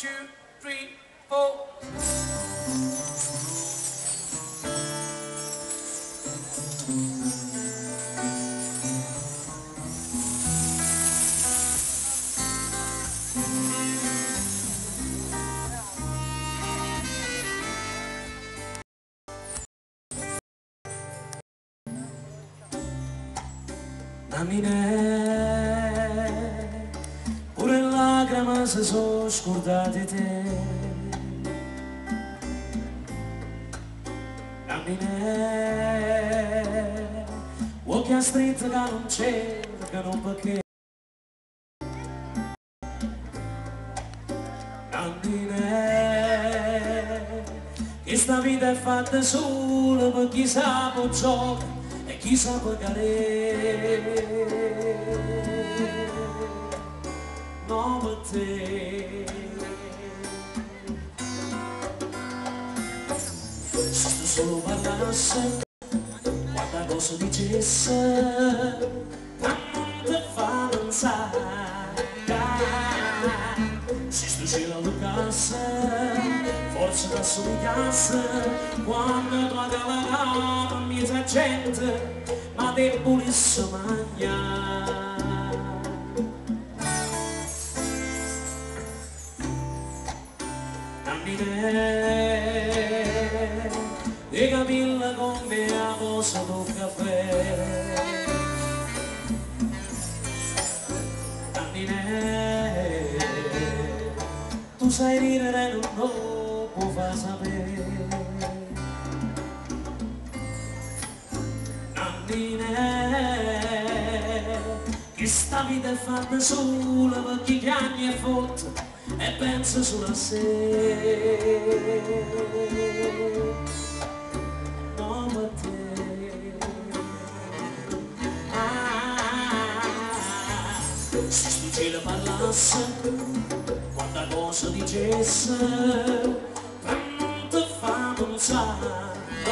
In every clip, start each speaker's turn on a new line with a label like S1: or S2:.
S1: 2, 3, 4.
S2: Namine, pure in lacrime si sono scordate te. Namine, occhi a stretto che non cercano perché. Namine, che sta vita è fatta solo per chi sa può giocare e chi sa pagare. No per te. Se tu solo parlasse, quanta cosa dicesse, ma non ti fa pensare. Se tu ce la luccasse, forse ti assomigliasse, quando tu cavalcava in mezzo a gente, ma te volesse mangiare. Namine, di capilla come a posa del caffè. Namine, tu sai ridere e non lo può far sapere. Namine, che sta vita è fatta sola per chi piagne e fotte e pensa solo a sé. No per te. Se sto cielo parlasse, quanta cosa dicesse, ma non ti fa pensare.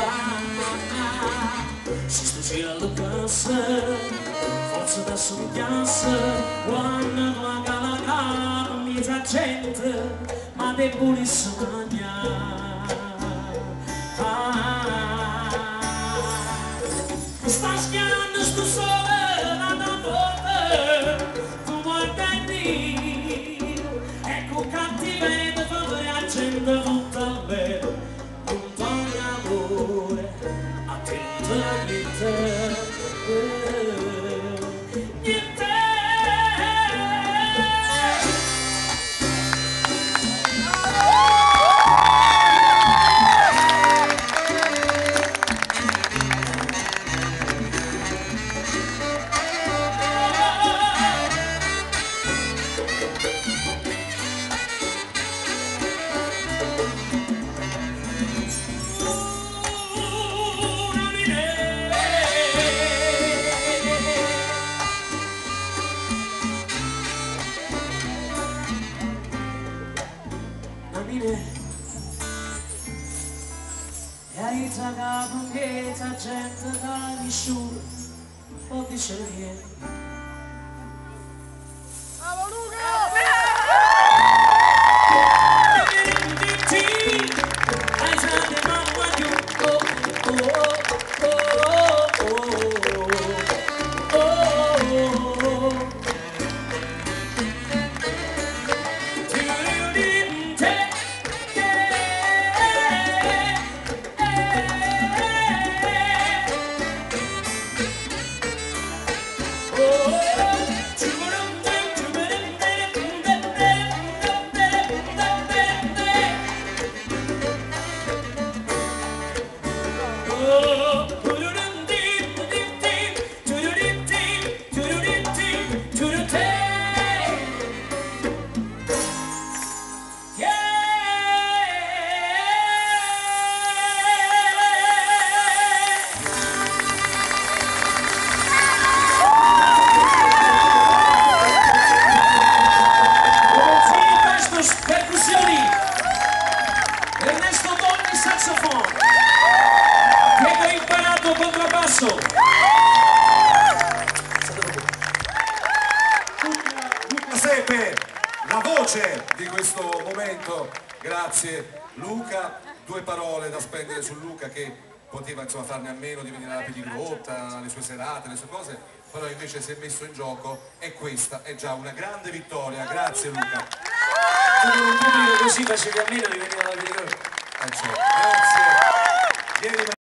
S2: Se sto cielo allocasse, forse ti assomigliasse, quando tu cavalcava in mezzo a gente, ma te volesse mangiare. Sta schiarando sto sole da notte, tu guarda in Dio, ecco cattiveria fa per la gente tutta bene, un po' di amore, attentamente. E hai capo che la gente da nessuno può dire niente.
S3: Bravo Luca!
S4: Luca Sepe, la voce
S3: luce di questo momento. Grazie Luca, 2 parole da spendere su Luca che poteva insomma farne a meno di venire alla Pedigrotta, alle sue serate, le sue cose, però invece si è messo in gioco e questa è già una grande vittoria. Grazie Luca.
S2: Tu con un pubblico così facevi a meno di venire alla Pedigrotta.
S3: Grazie. Vieni